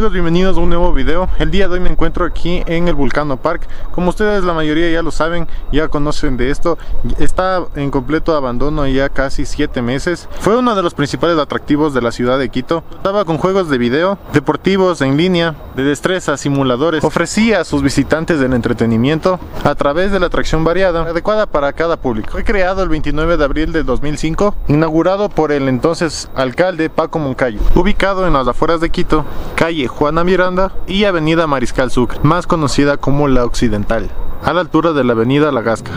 amigos, bienvenidos a un nuevo video. El día de hoy me encuentro aquí en el Vulcano Park. Como ustedes la mayoría ya lo saben, ya conocen de esto, está en completo abandono ya casi 7 meses. Fue uno de los principales atractivos de la ciudad de Quito. Contaba con juegos de video, deportivos en línea, de destreza, simuladores. Ofrecía a sus visitantes el entretenimiento a través de la atracción variada, adecuada para cada público. Fue creado el 29 de abril de 2005, inaugurado por el entonces alcalde Paco Moncayo. Ubicado en las afueras de Quito, calle Juana Miranda y avenida Mariscal Sucre, más conocida como la Occidental, a la altura de la avenida La Gasca.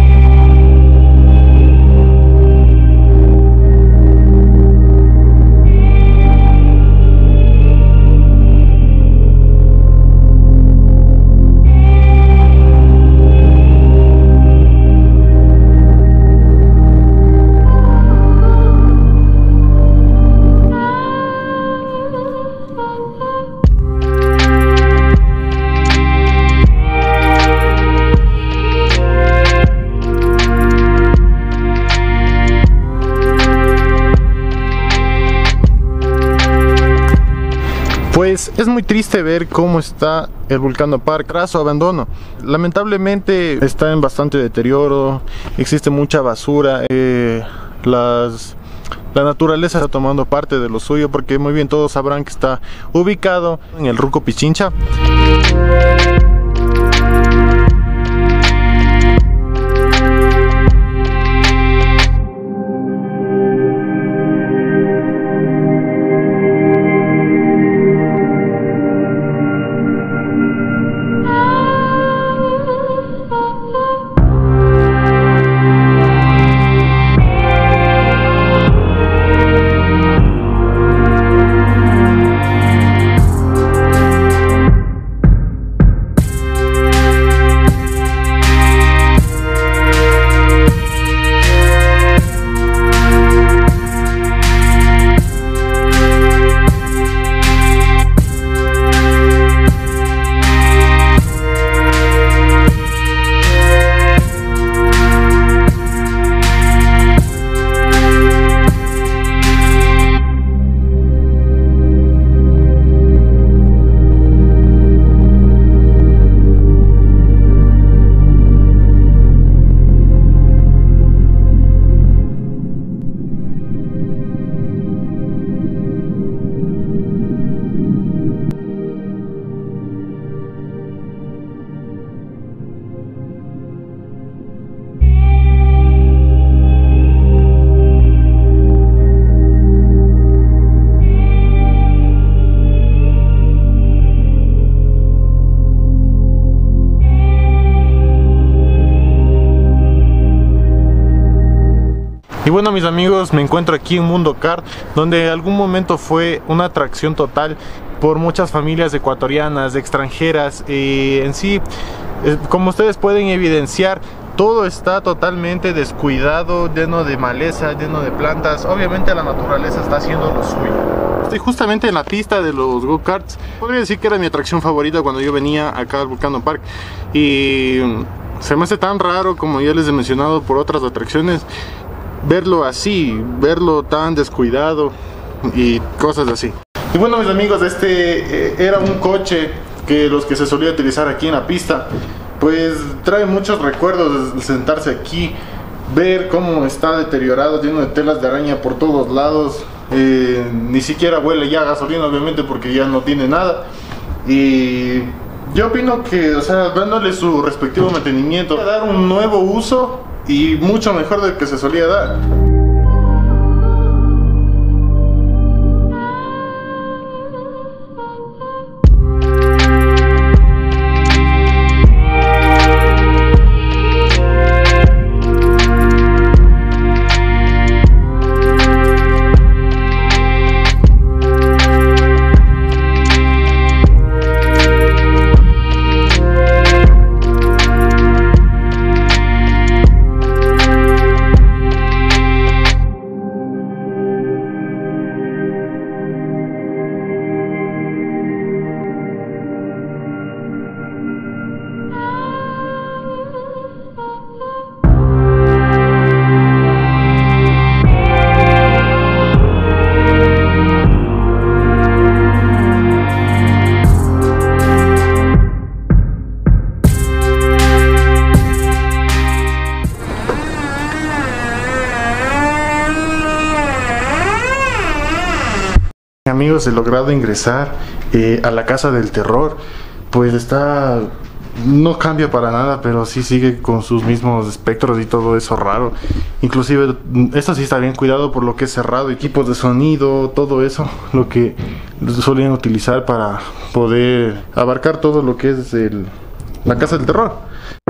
Pues es muy triste ver cómo está el Vulcano Park tras su abandono. Lamentablemente está en bastante deterioro, existe mucha basura, la naturaleza está tomando parte de lo suyo, porque muy bien todos sabrán que está ubicado en el Ruco Pichincha. Y bueno, mis amigos, me encuentro aquí en Mundo Kart, donde en algún momento fue una atracción total por muchas familias ecuatorianas, extranjeras. En sí, como ustedes pueden evidenciar, todo está totalmente descuidado, lleno de maleza, lleno de plantas. Obviamente la naturaleza está haciendo lo suyo. Estoy justamente en la pista de los go-karts. Podría decir que era mi atracción favorita cuando yo venía acá al Vulcano Park. Y se me hace tan raro, como ya les he mencionado por otras atracciones, verlo así, verlo tan descuidado y cosas así. Y bueno, mis amigos, este era un coche que los que se solía utilizar aquí en la pista. Pues trae muchos recuerdos de sentarse aquí, ver cómo está deteriorado, lleno de telas de araña por todos lados. Ni siquiera huele ya a gasolina, obviamente, porque ya no tiene nada. Y yo opino que, o sea, dándole su respectivo mantenimiento, a dar un nuevo uso y mucho mejor del que se solía dar. Amigos, he logrado ingresar a la casa del terror. Pues está... no cambia para nada, pero sí sigue con sus mismos espectros y todo eso raro. Inclusive esto sí está bien cuidado por lo que es cerrado, equipos de sonido, todo eso, lo que solían utilizar para poder abarcar todo lo que es la casa del terror.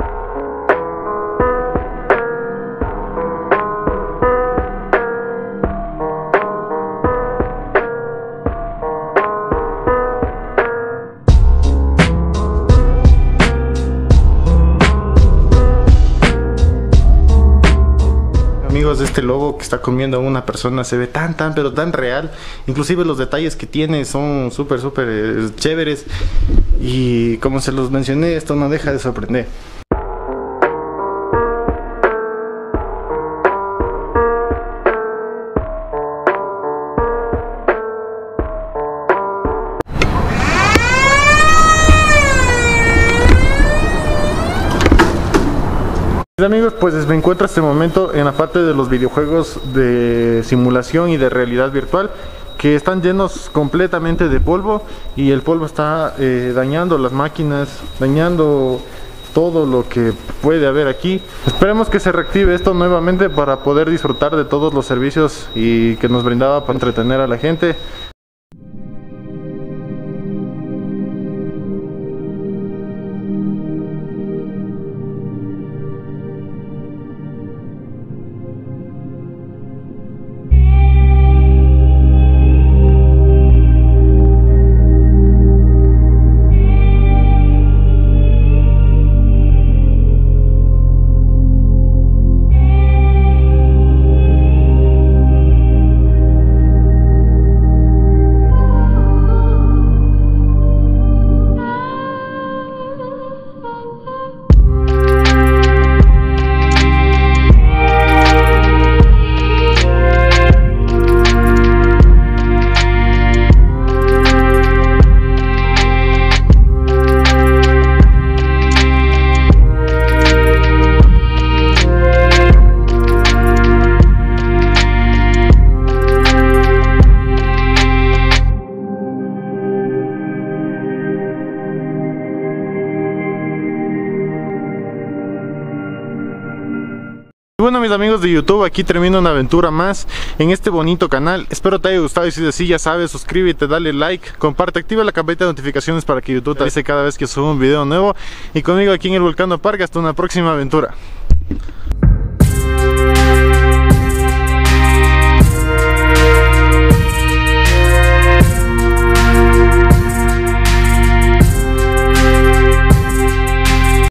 Amigos, este lobo que está comiendo a una persona se ve pero tan real. Inclusive los detalles que tiene son súper chéveres. Y como se los mencioné, esto no deja de sorprender. Amigos, pues me encuentro en este momento en la parte de los videojuegos de simulación y de realidad virtual, que están llenos completamente de polvo, y el polvo está dañando las máquinas, dañando todo lo que puede haber aquí. Esperemos que se reactive esto nuevamente para poder disfrutar de todos los servicios y que nos brindaba para entretener a la gente. Y bueno, mis amigos de YouTube, aquí termina una aventura más en este bonito canal. Espero te haya gustado, y si es así, ya sabes, suscríbete, dale like, comparte, activa la campanita de notificaciones para que YouTube te avise cada vez que subo un video nuevo. Y conmigo aquí en el Volcano Park, hasta una próxima aventura.